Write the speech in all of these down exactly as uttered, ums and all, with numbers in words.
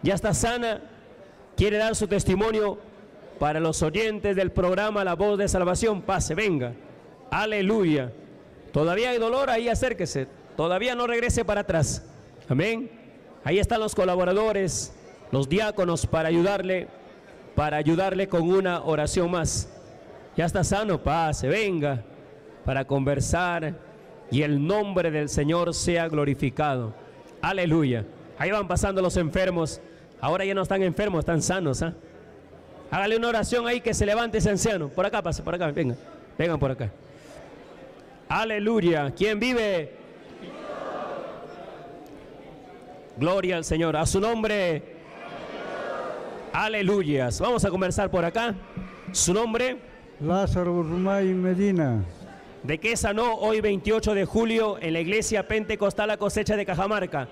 ya está sana, quiere dar su testimonio para los oyentes del programa La Voz de Salvación. Pase, venga. Aleluya. Todavía hay dolor, ahí acérquese. Todavía no regrese para atrás. Amén. Ahí están los colaboradores, los diáconos para ayudarle, para ayudarle con una oración más. Ya está sano, pase, venga, para conversar y el nombre del Señor sea glorificado. Aleluya. Ahí van pasando los enfermos. Ahora ya no están enfermos, están sanos, ¿eh? Hágale una oración ahí, que se levante ese anciano. Por acá, pase, por acá, venga. Vengan por acá. Aleluya. ¿Quién vive? Gloria al Señor. A su nombre. Aleluyas. Vamos a conversar por acá. ¿Su nombre? Lázaro Urmay Medina. ¿De qué sanó hoy veintiocho de julio en la iglesia Pentecostal La Cosecha de Cajamarca?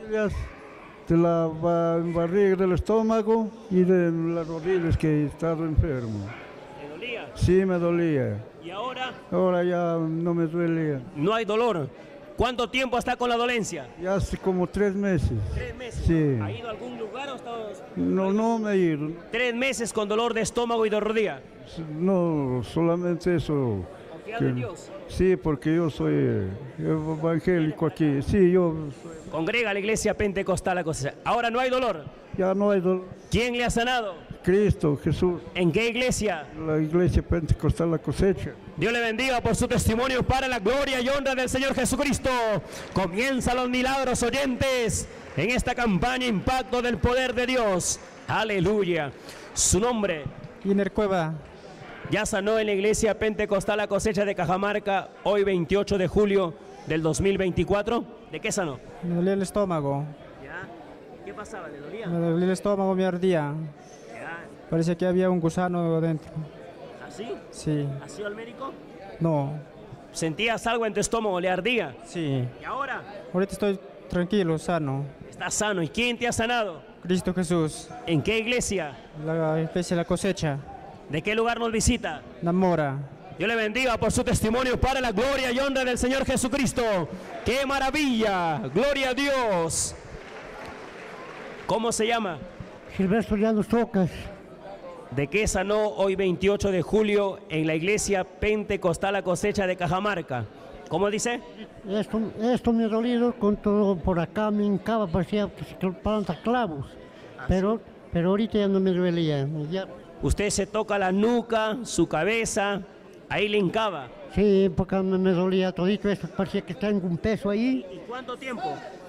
De la barriga del estómago y de las rodillas, que he estado enfermo. ¿Me dolía? Sí, me dolía. ¿Y ahora? Ahora ya no me duele. No hay dolor. ¿Cuánto tiempo está con la dolencia? Ya hace como tres meses. ¿Tres meses? Sí. ¿Ha ido a algún lugar o está...? No, no me he ido. ¿Tres meses con dolor de estómago y de rodilla? No, solamente eso. ¿Confiado en Dios? Sí, porque yo soy evangélico aquí. Sí, yo... Congrega a la iglesia Pentecostal La Cosecha. Ahora no hay dolor. Ya no hay dolor. ¿Quién le ha sanado? Cristo, Jesús. ¿En qué iglesia? La iglesia Pentecostal La Cosecha. Dios le bendiga por su testimonio para la gloria y honra del Señor Jesucristo. Comienzan los milagros, oyentes, en esta campaña Impacto del Poder de Dios. Aleluya. Su nombre. Iner Cueva. Ya sanó en la iglesia Pentecostal La Cosecha de Cajamarca hoy veintiocho de julio del dos mil veinticuatro. ¿De qué sanó? Me dolía el estómago. ¿Ya? ¿Qué pasaba? ¿Le dolía? Me dolía el estómago, me ardía. ¿Ya? Parece que había un gusano dentro. ¿Así? Sí. ¿Has ido al médico? No. ¿Sentías algo en tu estómago? ¿Le ardía? Sí. ¿Y ahora? Ahorita estoy tranquilo, sano. Estás sano. ¿Y quién te ha sanado? Cristo Jesús. ¿En qué iglesia? La iglesia La Cosecha. ¿De qué lugar nos visita? Namora. Dios le bendiga por su testimonio para la gloria y honra del Señor Jesucristo. ¡Qué maravilla! ¡Gloria a Dios! ¿Cómo se llama? Silvestre Llanos Tocas. ¿De qué sanó hoy veintiocho de julio en la iglesia Pentecostal La Cosecha de Cajamarca? ¿Cómo dice? Esto, esto me ha dolido con todo por acá, me hincaba, parecía que se plantan clavos. Pero, pero ahorita ya no me duele ya. ya. Usted se toca la nuca, su cabeza, ahí le hincaba. Sí, porque me, me dolía todito esto, parecía que tengo un peso ahí. ¿Y cuánto tiempo?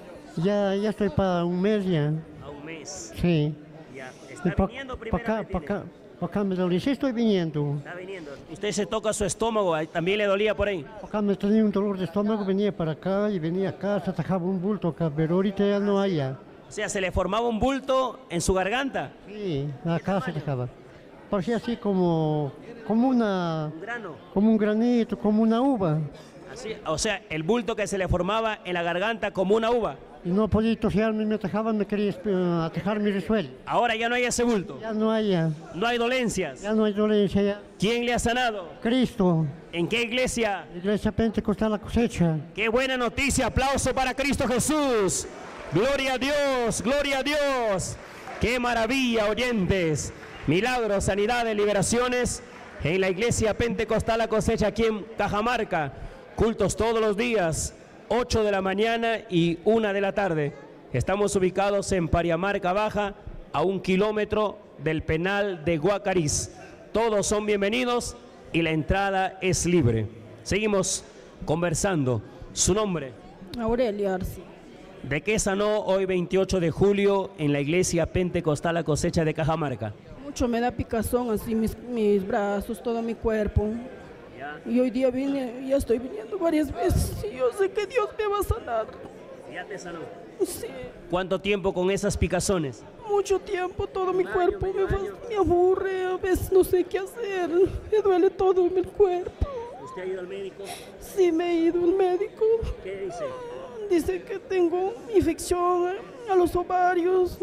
Ya, ya estoy para un mes ya. A un mes. Sí. Ya. ¿Está pa, viniendo pa acá, primeramente? pa acá, pa acá me dolía, sí estoy viniendo. Está viniendo. Usted se toca su estómago, también le dolía por ahí. Acá me tenía un dolor de estómago, venía para acá y venía acá, se atajaba un bulto acá, pero ahorita ya no hay ya. O sea, ¿se le formaba un bulto en su garganta? Sí, acá se atajaba. Parecía así como, como una... ¿Un grano? Como un granito, como una uva. Así, o sea, el bulto que se le formaba en la garganta como una uva. Y no podía tosearme, me atajaban, me quería uh, atajar mi resuelo. Ahora ya no hay ese bulto. Ya no hay, ya. No hay dolencias. Ya no hay dolencia, ya. ¿Quién le ha sanado? Cristo. ¿En qué iglesia? Iglesia Pentecostal La Cosecha. ¡Qué buena noticia! Aplauso para Cristo Jesús. Gloria a Dios, gloria a Dios. ¡Qué maravilla, oyentes! Milagros, sanidades, liberaciones en la iglesia Pentecostal La Cosecha aquí en Cajamarca. Cultos todos los días, ocho de la mañana y una de la tarde. Estamos ubicados en Pariamarca Baja, a un kilómetro del penal de Guacariz. Todos son bienvenidos y la entrada es libre. Seguimos conversando. ¿Su nombre? Aurelia Arce. ¿De qué sanó hoy veintiocho de julio en la iglesia Pentecostal La Cosecha de Cajamarca? Mucho me da picazón, así mis, mis brazos, todo mi cuerpo. Ya. Y hoy día vine, ya estoy viniendo varias veces y yo sé que Dios me va a sanar. ¿Ya te sanó? Sí. ¿Cuánto tiempo con esas picazones? Mucho tiempo, todo mi Un cuerpo año, me, medio fa- año. me aburre, a veces no sé qué hacer, me duele todo en el cuerpo. ¿Usted ha ido al médico? Sí, me he ido al médico. ¿Qué dice? Dice que tengo infección a los ovarios.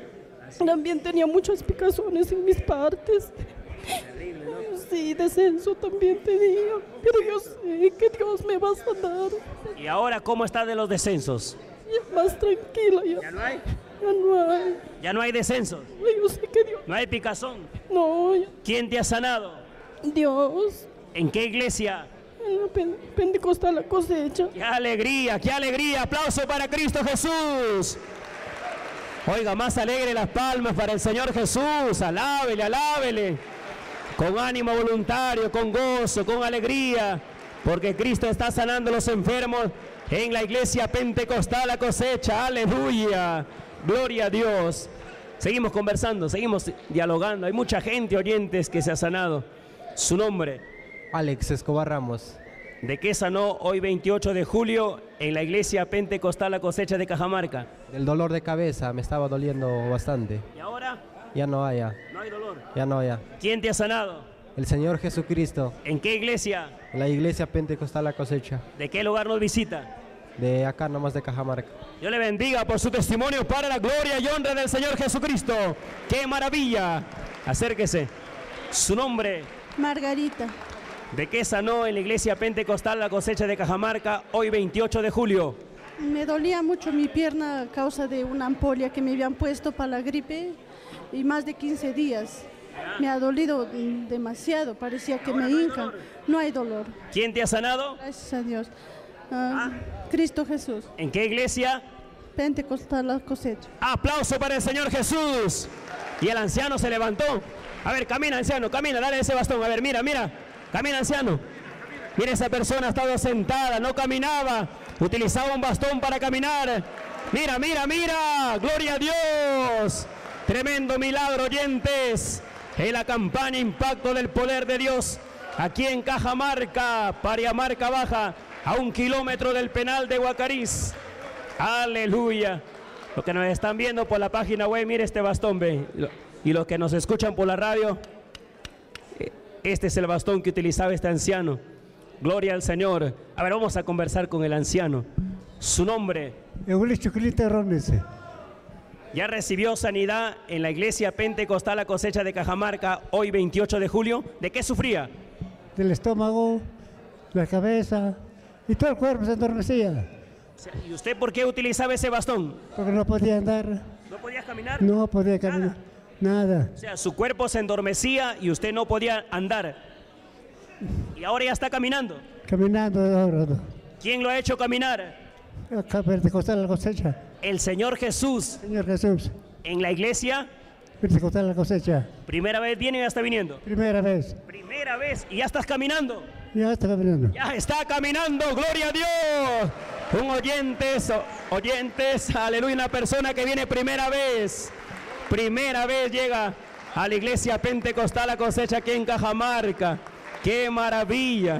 También tenía muchas picazones en mis partes. Terrible, ¿no? Sí, descenso también tenía. Pero yo sé que Dios me va a sanar. ¿Y ahora cómo está de los descensos? Y es más tranquila ya. ¿Ya no hay? Ya no hay. Ya no hay descensos, Yo sé que Dios. no hay picazón. No, ya- ¿Quién te ha sanado? Dios. ¿En qué iglesia? En la pen- Pentecostal la cosecha. ¡Qué alegría, qué alegría! ¡Aplauso para Cristo Jesús! Oiga, más alegre las palmas para el Señor Jesús. Alábele, alábele. Con ánimo voluntario, con gozo, con alegría. Porque Cristo está sanando a los enfermos en la iglesia Pentecostal La Cosecha. ¡Aleluya! ¡Gloria a Dios! Seguimos conversando, seguimos dialogando. Hay mucha gente, oyentes, que se ha sanado. Su nombre. Alex Escobar Ramos. ¿De qué sanó hoy veintiocho de julio en la iglesia Pentecostal La Cosecha de Cajamarca? Del dolor de cabeza, me estaba doliendo bastante. ¿Y ahora? Ya no haya, No hay dolor. ya no haya. ¿Quién te ha sanado? El Señor Jesucristo, ¿En qué iglesia? en la iglesia Pentecostal La Cosecha, ¿De qué lugar nos visita? de acá nomás de Cajamarca. Dios le bendiga por su testimonio para la gloria y honra del Señor Jesucristo. ¡Qué maravilla! Acérquese. Su nombre. Margarita, ¿De qué sanó en la iglesia Pentecostal La Cosecha de Cajamarca hoy veintiocho de julio? me dolía mucho mi pierna a causa de una ampolla que me habían puesto para la gripe y más de quince días. Me ha dolido mm, demasiado, parecía que me hincan. No hay dolor, ¿Quién te ha sanado? gracias a Dios. Ah, Cristo Jesús, ¿En qué iglesia? Pentecostal la cosecha. Aplauso para el Señor Jesús. Y el anciano se levantó. A ver, camina, anciano, camina, dale ese bastón. A ver, mira, mira. Camina, anciano. Mira, esa persona ha estado sentada, no caminaba. Utilizaba un bastón para caminar. Mira, mira, mira. Gloria a Dios. Tremendo milagro, oyentes. En la campaña Impacto del Poder de Dios. Aquí en Cajamarca, Pariamarca Baja, a un kilómetro del penal de Guacariz. Aleluya. Los que nos están viendo por la página web, mire este bastón, ve. Y los que nos escuchan por la radio, este es el bastón que utilizaba este anciano. Gloria al Señor. A ver, vamos a conversar con el anciano. Su nombre. Eulistio Quilita Rones, Ya recibió sanidad en la iglesia Pentecostal La Cosecha de Cajamarca hoy veintiocho de julio. ¿De qué sufría? del estómago, la cabeza y todo el cuerpo se adormecía, ¿Y usted por qué utilizaba ese bastón? porque no podía andar, ¿No podía caminar? no podía caminar, nada. O sea, su cuerpo se endormecía y usted no podía andar. Y ahora ya está caminando. Caminando ahora, ¿Quién lo ha hecho caminar? acá Pentecostal La Cosecha, El Señor Jesús. Señor Jesús, En la iglesia, Pentecostal La Cosecha, primera vez viene y ya está viniendo. primera vez, Primera vez y ya estás caminando. ya está caminando. Ya está caminando, gloria a Dios. Un oyentes, oyentes, aleluya, una persona que viene primera vez. Primera vez llega a la iglesia Pentecostal La Cosecha aquí en Cajamarca. ¡Qué maravilla!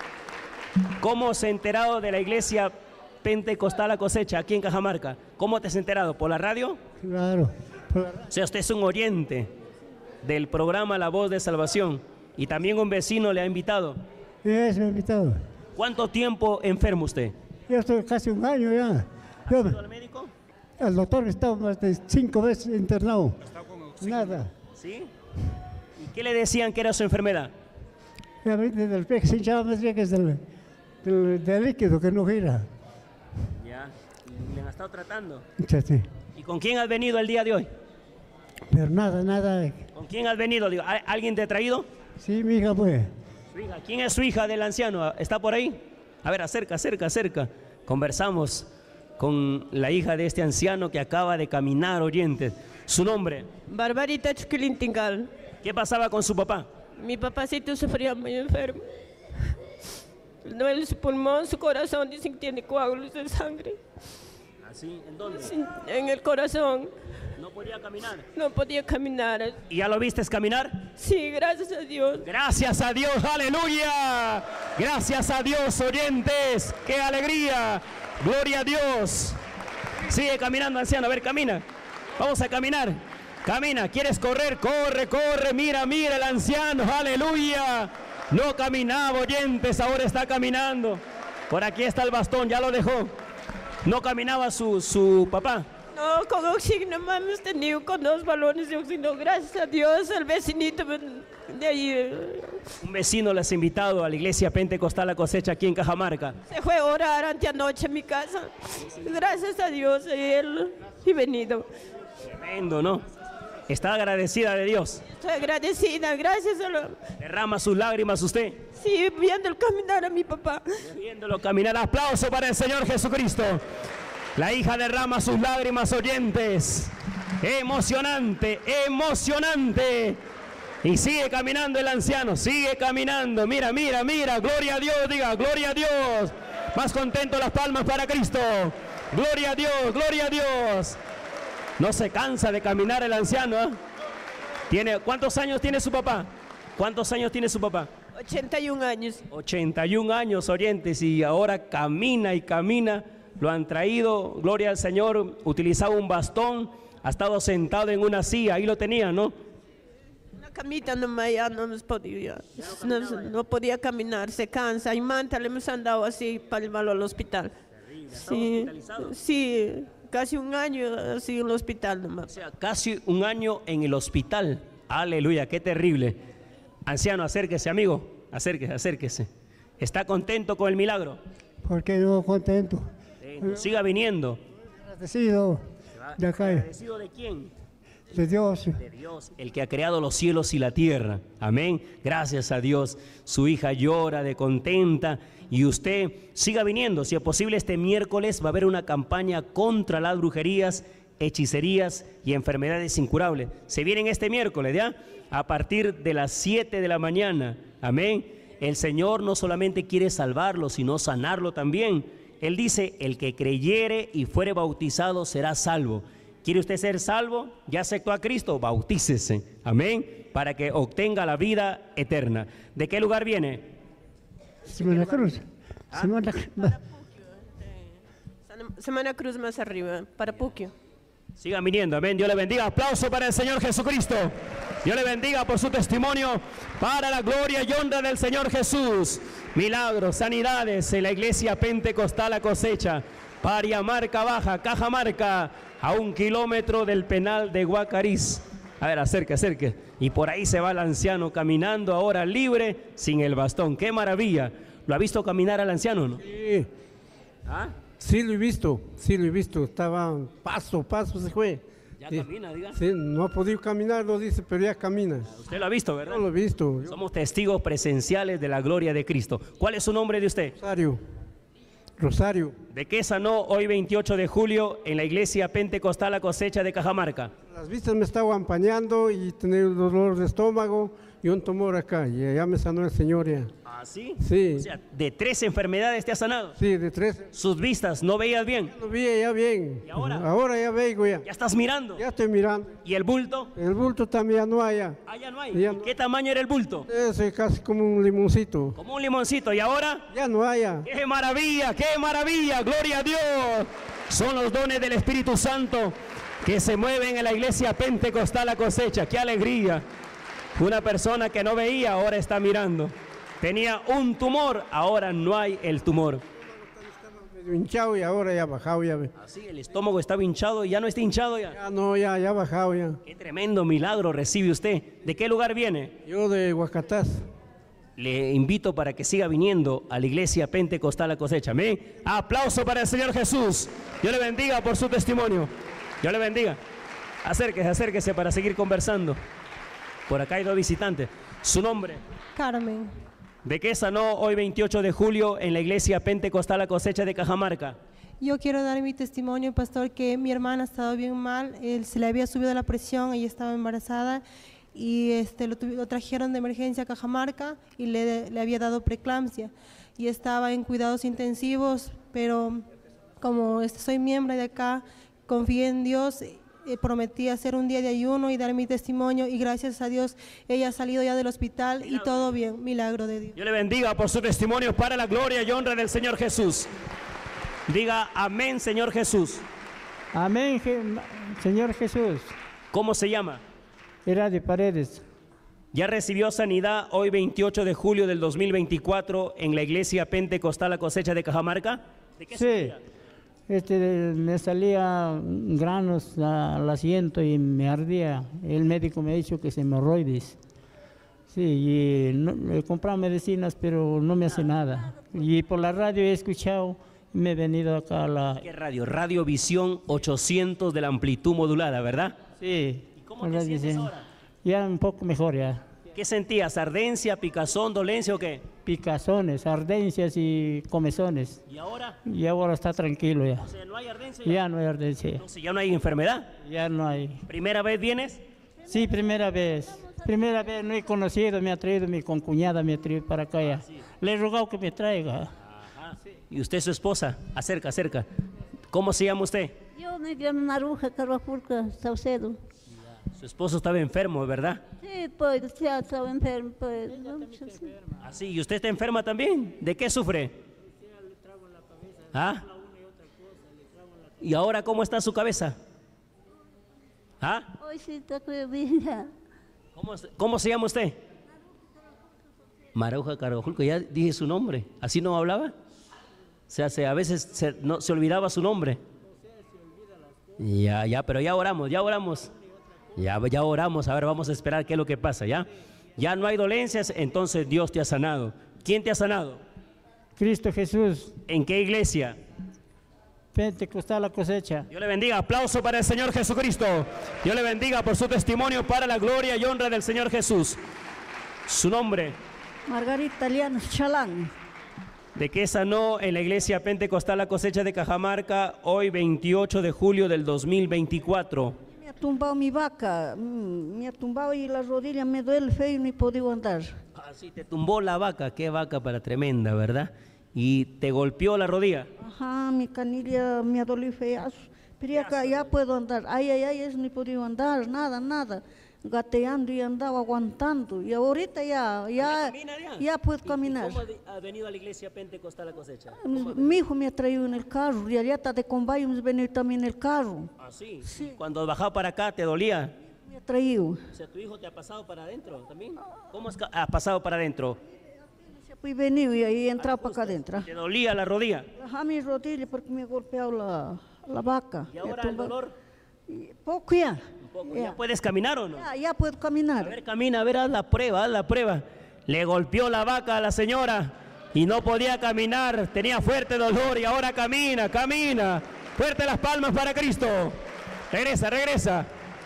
¿Cómo se ha enterado de la iglesia Pentecostal La Cosecha aquí en Cajamarca? ¿Cómo te has enterado? ¿Por la radio? Claro, por la- O sea, usted es un oyente del programa La Voz de Salvación y también un vecino le ha invitado. es mi invitado. ¿Cuánto tiempo enfermo usted? Yo estoy casi un año ya. Yo, ¿Al médico? el doctor estaba más de cinco veces internado. Nada. ¿Sí? ¿Y qué le decían que era su enfermedad? Y a mí desde el pie que se hinchaba me decía que es del, del, del líquido que no gira. Ya. ¿Y le han estado tratando? Sí, sí. ¿Y con quién has venido el día de hoy? Pero nada, nada. ¿Con quién has venido? Digo, ¿al- ¿alguien te ha traído? Sí, mi hija pues. Su hija. ¿Quién es su hija del anciano? ¿Está por ahí? A ver, acerca, acerca, acerca. Conversamos con la hija de este anciano que acaba de caminar, oyentes. ¿Su nombre? Barbarita Chuquilintingal. ¿Qué pasaba con su papá? Mi papacito sufría muy enfermo. Le duele su pulmón, su corazón, dicen que tiene coágulos de sangre. ¿Así? ¿En dónde? Sí, en el corazón, No podía caminar. no podía caminar. ¿Y ya lo viste caminar? Sí, gracias a Dios. Gracias a Dios, aleluya. Gracias a Dios, oyentes. ¡Qué alegría! Gloria a Dios. Sigue caminando, anciano. A ver, camina. Vamos a caminar. Camina. ¿Quieres correr? Corre, corre. Mira, mira el anciano. Aleluya. No caminaba, oyentes. Ahora está caminando. Por aquí está el bastón. Ya lo dejó. No caminaba su, su papá. No No, con oxígeno más hemos tenido con dos balones de oxígeno. Gracias a Dios, el vecinito de ahí eh, Un vecino les ha invitado a la iglesia pentecostal La Cosecha aquí en Cajamarca. se fue a orar anteanoche en mi casa. Gracias a Dios, él y venido. Tremendo, ¿no? Está agradecida de Dios. Estoy agradecida, gracias a lo... Derrama sus lágrimas usted. Sí, viendo el caminar a mi papá. Viéndolo caminar. Aplauso para el Señor Jesucristo. La hija derrama sus lágrimas, oyentes. Emocionante, emocionante. Y sigue caminando el anciano, sigue caminando. Mira, mira, mira. Gloria a Dios, diga, gloria a Dios. Más contento, las palmas para Cristo. Gloria a Dios, gloria a Dios. No se cansa de caminar el anciano, ¿eh? ¿Tiene, ¿Cuántos años tiene su papá? ¿Cuántos años tiene su papá? ochenta y un años. ochenta y un años, oyentes, y ahora camina y camina. Lo han traído, gloria al Señor, utilizaba un bastón, ha estado sentado en una silla, ahí lo tenía, ¿no? Una camita nomás, ya no nos podía, no, no podía caminar, se cansa. Y manta le hemos andado así para llevarlo al hospital. Sí, sí, casi un año así en el hospital O nomás. sea, casi un año en el hospital. Aleluya, qué terrible. Anciano, acérquese, amigo, acérquese, acérquese. ¿Está contento con el milagro? ¿Por qué no contento? Siga viniendo. Agradecido de acá, ¿Agradecido de quién? de Dios. De Dios, el que ha creado los cielos y la tierra. Amén. Gracias a Dios. Su hija llora de contenta y usted siga viniendo. Si es posible, este miércoles va a haber una campaña contra las brujerías, hechicerías y enfermedades incurables. Se vienen este miércoles, ¿ya? A partir de las siete de la mañana. Amén. El Señor no solamente quiere salvarlo, sino sanarlo también. Él dice, el que creyere y fuere bautizado será salvo. ¿Quiere usted ser salvo? ¿Ya aceptó a Cristo? Bautícese. Amén. Para que obtenga la vida eterna. ¿De qué lugar viene? Semana Cruz. Semana Cruz. Semana Cruz más arriba, para Puquio. Sigan viniendo, amén. Dios le bendiga. Aplauso para el Señor Jesucristo. Dios le bendiga por su testimonio, para la gloria y honra del Señor Jesús. Milagros, sanidades en la iglesia pentecostal La Cosecha, Pariamarca Baja, Cajamarca, a un kilómetro del penal de Guacariz. A ver, acerque, acerque. Y por ahí se va el anciano caminando ahora libre, sin el bastón. ¡Qué maravilla! ¿Lo ha visto caminar al anciano, no? Sí, ¿Ah? sí lo he visto, sí lo he visto. Estaba paso, paso se fue. Ya Sí. camina, diga. Sí, no ha podido caminar, lo dice, pero ya camina. Usted lo ha visto, ¿verdad? No lo he visto. Yo, Somos testigos presenciales de la gloria de Cristo. ¿Cuál es su nombre de usted? Rosario, Rosario. ¿De qué sanó hoy veintiocho de julio en la iglesia pentecostal La Cosecha de Cajamarca? Las vistas me estaban empañando y tenía un dolor de estómago y un tumor acá. Y allá me sanó el Señor ya. ¿Ah, sí? Sí, O sea, de tres enfermedades te ha sanado. sí, de tres. Sus vistas, ¿no veías bien? Lo vi ya bien. ¿Y ahora? Ahora ya veo ya. Ya estás mirando. Ya estoy mirando. ¿Y el bulto? El bulto también ya no hay ya. Ah, ya no hay. Ya ¿Y no. ¿Qué tamaño era el bulto? Ese es casi como un limoncito. Como un limoncito. ¿Y ahora? Ya no hay ya. ¡Qué maravilla! ¡Qué maravilla! ¡Gloria a Dios! Son los dones del Espíritu Santo que se mueven en la iglesia pentecostal La Cosecha. ¡Qué alegría! Una persona que no veía ahora está mirando. Tenía un tumor, ahora no hay el tumor. Medio hinchado y ahora ya bajado ya. ve. Así, el estómago estaba hinchado y ya no está hinchado ya. Ya no, ya, ya bajado ya. ¡Qué tremendo milagro recibe usted! ¿De qué lugar viene? Yo de Huacatás. Le invito para que siga viniendo a la iglesia pentecostal La Cosecha. Amén. Aplauso para el Señor Jesús. Dios le bendiga por su testimonio. Dios le bendiga. Acérquese, acérquese para seguir conversando. Por acá hay dos visitantes. ¿Su nombre? Carmen, ¿De qué sanó hoy veintiocho de julio en la iglesia pentecostal La Cosecha de Cajamarca? yo quiero dar mi testimonio, pastor, que mi hermana ha estado bien mal, él, se le había subido la presión, ella estaba embarazada y este, lo, tuvi- lo trajeron de emergencia a Cajamarca y le, le había dado preeclampsia y estaba en cuidados intensivos, pero como este, soy miembro de acá, confié en Dios. Eh, prometí hacer un día de ayuno y dar mi testimonio y gracias a Dios ella ha salido ya del hospital y todo bien, milagro de Dios. Dios le bendiga por su testimonio para la gloria y honra del Señor Jesús. Diga amén, Señor Jesús. Amén, Je- Señor Jesús. ¿Cómo se llama? Era de Paredes. Ya recibió sanidad hoy veintiocho de julio del dos mil veinticuatro en la iglesia pentecostal La Cosecha de Cajamarca. ¿De qué Sí. sufría? Este, me salía granos al asiento y me ardía. El médico me ha dicho que es hemorroides. Sí, y no, he comprado medicinas, pero no me hace nada. Y por la radio he escuchado y me he venido acá a la... ¿Qué radio? Radio Visión ochocientos de la amplitud modulada, ¿verdad? Sí. ¿Y cómo te sientes ahora? Ya un poco mejor ya. ¿Qué sentías? ¿Ardencia, picazón, dolencia o qué? Picazones, ardencias y comezones. ¿Y ahora? Y ahora está tranquilo ya. O sea, ¿no hay ardencia? Ya no hay ardencia. Entonces ya no hay enfermedad. Ya no hay. ¿Primera vez vienes? Sí, primera vez. Primera vez no he conocido, me ha traído mi concuñada, me ha traído para acá ya. Le he rogado que me traiga. Ajá. ¿Y usted es su esposa? Acerca, acerca. ¿Cómo se llama usted? Yo me llamo Maruja Carvajurca Saucedo. Su esposo estaba enfermo, ¿verdad? Sí, pues, ya estaba enfermo. Pues, ¿Ah, sí? ¿Y usted está enferma también? ¿De qué sufre? ¿Ah? ¿Y ahora cómo está su cabeza? ¿Ah? Hoy sí está bien. ¿Cómo, ¿Cómo se llama usted? Maruja Carvajurca, ya dije su nombre. ¿Así no hablaba? O sea, se, a veces se, no, se olvidaba su nombre. Ya, ya, pero ya oramos, ya oramos. Ya, ya oramos, a ver, vamos a esperar qué es lo que pasa, ¿ya? Ya no hay dolencias, entonces Dios te ha sanado. ¿Quién te ha sanado? Cristo Jesús. ¿En qué iglesia? Pentecostal La Cosecha. Dios le bendiga, aplauso para el Señor Jesucristo. Dios le bendiga por su testimonio para la gloria y honra del Señor Jesús. Su nombre. Margarita Llanos Chalán. ¿De qué sanó en la iglesia Pentecostal La Cosecha de Cajamarca hoy veintiocho de julio del dos mil veinticuatro? Me ha tumbado mi vaca, me ha tumbado y la rodilla me duele feo y no he podido andar. Ah, sí, te tumbó la vaca, qué vaca para tremenda, ¿verdad? Y te golpeó la rodilla. Ajá, mi canilla me ha dolido feazo, pero ya, ya puedo andar. Ay, ay, ay, es no he podido andar, nada, nada. Gateando y andaba aguantando. Y ahorita ya, ya, ya? ya puedo caminar. ¿Cómo ha venido a la iglesia Pentecostal La Cosecha? Mi hijo me ha traído en el carro, y allá está de Combayo, me ha venido también en el carro. ¿Ah, sí? Sí. Cuando bajaba para acá, ¿te dolía? Me ha traído. O sea, ¿tu hijo te ha pasado para adentro también? ¿Cómo has ha pasado para adentro? Pues venido y ahí he entrado para acá adentro. ¿Te dolía la rodilla? Ajá, mi rodilla porque me ha golpeado la, la vaca. ¿Y ahora el dolor? Y poco ya. Un poco. ¿Ya? ¿Ya puedes caminar o no? Ya, ya puedo caminar. A ver, camina, a ver, haz la prueba, haz la prueba. Le golpeó la vaca a la señora y no podía caminar, tenía fuerte dolor y ahora camina, camina. Fuerte las palmas para Cristo. Regresa, regresa.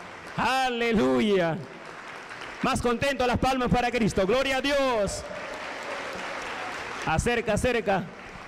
Aleluya. Más contento las palmas para Cristo. Gloria a Dios. Acerca, acerca.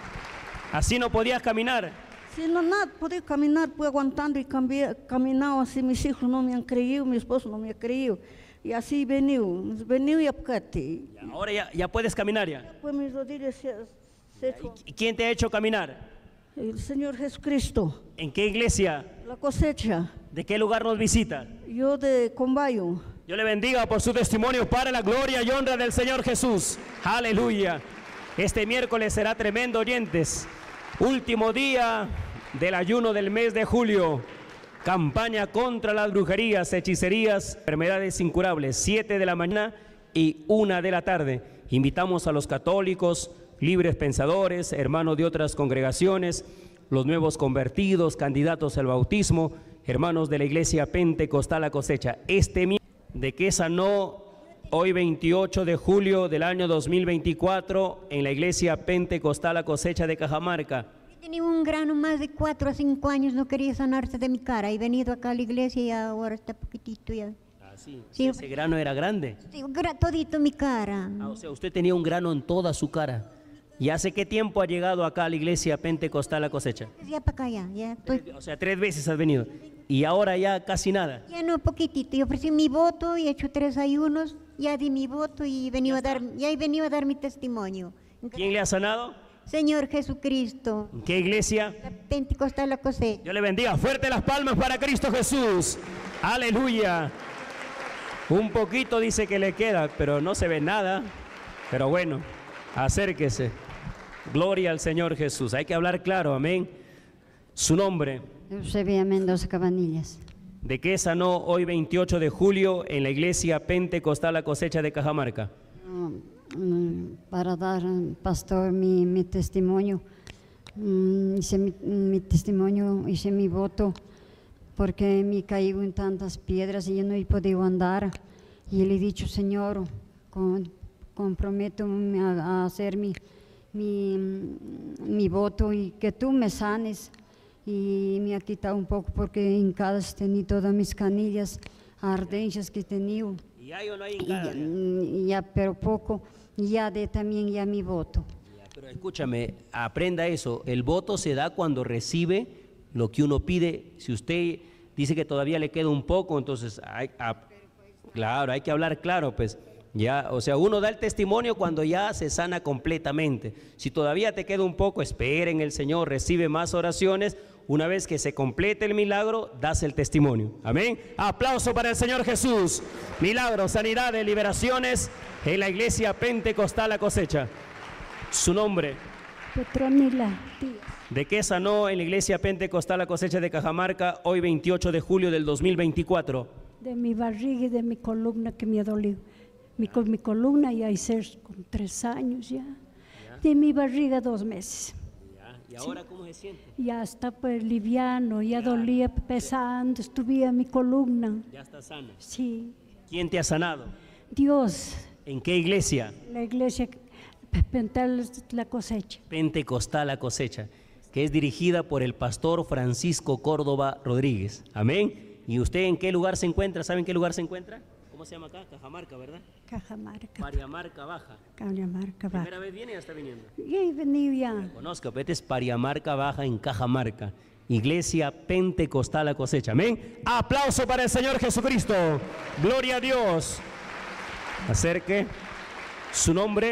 Así no podías caminar. Si no, nada, podía caminar, pues aguantando y cambié, caminado así, mis hijos no me han creído, mi esposo no me ha creído. Y así venido, venido y apcate. Ahora ya, ya puedes caminar ya. Pues mis rodillas se, se ¿Y quién te ha hecho caminar? El Señor Jesucristo. ¿En qué iglesia? La Cosecha. ¿De qué lugar nos visita? Yo de Combayo. Dios le bendiga por su testimonio para la gloria y honra del Señor Jesús. Aleluya. Este miércoles será tremendo, oyentes. Último día del ayuno del mes de julio. Campaña contra las brujerías, hechicerías, enfermedades incurables. Siete de la mañana y una de la tarde. Invitamos a los católicos, libres pensadores, hermanos de otras congregaciones, los nuevos convertidos, candidatos al bautismo, hermanos de la iglesia Pentecostal La Cosecha. Este miércoles, de que sanó hoy veintiocho de julio del año dos mil veinticuatro en la iglesia Pentecostal La Cosecha de Cajamarca. Tenía un grano más de cuatro a cinco años, no quería sanarse de mi cara. He venido acá a la iglesia y ahora está poquitito ya. Ah, sí. Sí. Ese grano era grande. Sí, gra- todito mi cara. Ah, o sea, usted tenía un grano en toda su cara. ¿Y hace qué tiempo ha llegado acá a la iglesia Pentecostal La Cosecha? Ya para acá ya, ya estoy. O sea, tres veces has venido. Y ahora ya casi nada. Ya no, poquitito. Yo ofrecí mi voto y he hecho tres ayunos. Ya di mi voto y he venido a dar, ya he venido a dar mi testimonio. ¿Quién le ha sanado? Señor Jesucristo. ¿En qué iglesia? La Pentecostal La Cosecha. Dios le bendiga. Fuerte las palmas para Cristo Jesús. Aleluya. Un poquito dice que le queda, pero no se ve nada. Pero bueno, acérquese. Gloria al Señor Jesús. Hay que hablar claro, amén. Su nombre. Eusebia Mendoza Cabanillas. ¿De qué sanó hoy veintiocho de julio en la iglesia Pentecostal La Cosecha de Cajamarca? Um, Para dar, pastor, mi, mi testimonio. Mm, hice mi, mi testimonio, hice mi voto, porque me caí en tantas piedras y yo no he podido andar. Y le he dicho, Señor, con, comprometo a, a hacer mi, mi, mi voto y que tú me sanes. Y me ha quitado un poco porque hincadas tenía todas mis canillas, ardencias que he tenido. ¿Y hay o no hay Y hincadas? ya, y ya, pero poco, y ya de también ya mi voto. Pero escúchame, aprenda eso. El voto se da cuando recibe lo que uno pide. Si usted dice que todavía le queda un poco, entonces hay, a, claro, hay que hablar claro, pues. Ya, o sea, uno da el testimonio cuando ya se sana completamente. Si todavía te queda un poco, espera en el Señor, recibe más oraciones. Una vez que se complete el milagro, das el testimonio. Amén. Aplauso para el Señor Jesús. Milagros, sanidades, liberaciones en la iglesia Pentecostal La Cosecha. Su nombre. Petronila Díaz. ¿De qué sanó en la iglesia Pentecostal La Cosecha de Cajamarca hoy veintiocho de julio del dos mil veinticuatro? De mi barriga y de mi columna que me ha dolido. Mi, mi columna ya hice con tres años ya. ya. De mi barriga dos meses. Ya. ¿Y ahora sí. cómo se siente? Ya está pues liviano, ya, ya. dolía pesando, estuve mi columna. ¿Ya está sana? Sí. ¿Quién te ha sanado? Dios. ¿En qué iglesia? La iglesia Pentecostal La Cosecha. Pentecostal La Cosecha, que es dirigida por el pastor Francisco Córdoba Rodríguez. Amén. ¿Y usted en qué lugar se encuentra? ¿Saben qué lugar se encuentra? ¿Cómo se llama acá? Cajamarca, ¿verdad? Cajamarca. Pariamarca Baja. Pariamarca Baja. ¿Primera vez viene o ya está viniendo? Ya he venido ya. Conozco, pero este es Pariamarca Baja en Cajamarca. Iglesia Pentecostal La Cosecha. Amén. Aplauso para el Señor Jesucristo. Gloria a Dios. Acerque. Su nombre.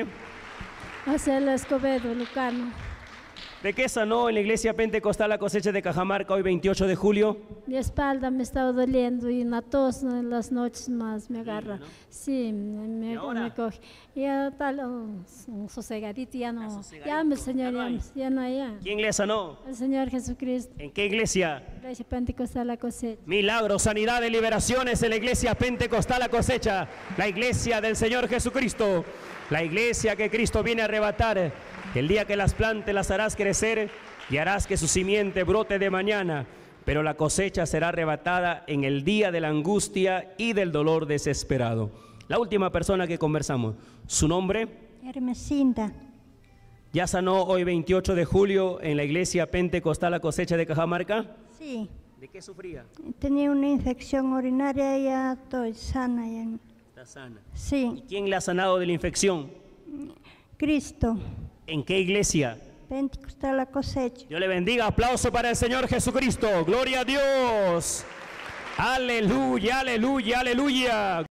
Marcela Escobedo, Lucano. ¿De qué sanó en la iglesia Pentecostal La Cosecha de Cajamarca hoy veintiocho de julio? Mi espalda me estaba doliendo y una tos en las noches más me agarra. Sí, me, me coge. Ya tal, oh, sosegadito, ya no. Ya, mi Señor, ya, no ya no hay. Ya. ¿Quién le sanó? El Señor Jesucristo. ¿En qué iglesia? Iglesia Pentecostal La Cosecha. Milagros, sanidades, liberaciones en la iglesia Pentecostal La Cosecha. La iglesia del Señor Jesucristo. La iglesia que Cristo viene a arrebatar. El día que las plantes las harás crecer y harás que su simiente brote de mañana, pero la cosecha será arrebatada en el día de la angustia y del dolor desesperado. La última persona que conversamos, ¿su nombre? Hermesinda. ¿Ya sanó hoy veintiocho de julio en la iglesia Pentecostal La Cosecha de Cajamarca? Sí. ¿De qué sufría? Tenía una infección urinaria y ya estoy sana. Ya. ¿Está sana? Sí. ¿Y quién le ha sanado de la infección? Cristo. ¿En qué iglesia? Pentecostal La Cosecha. Dios le bendiga. Aplauso para el Señor Jesucristo. Gloria a Dios. Aleluya, aleluya, aleluya.